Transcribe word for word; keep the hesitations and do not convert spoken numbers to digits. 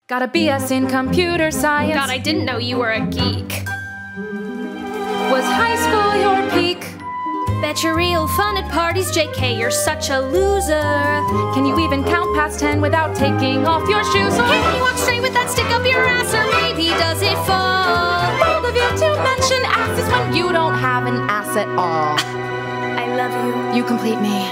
Got a B S in computer science. God, I didn't know you were a geek. Was high school your peak? Bet you're real fun at parties, J K, you're such a loser. Can you even count past ten without taking off your shoes? Or Can you walk straight with that stick up your ass, or maybe does it fall? bold of you to mention asses when you don't have an ass at all. I love you. You complete me.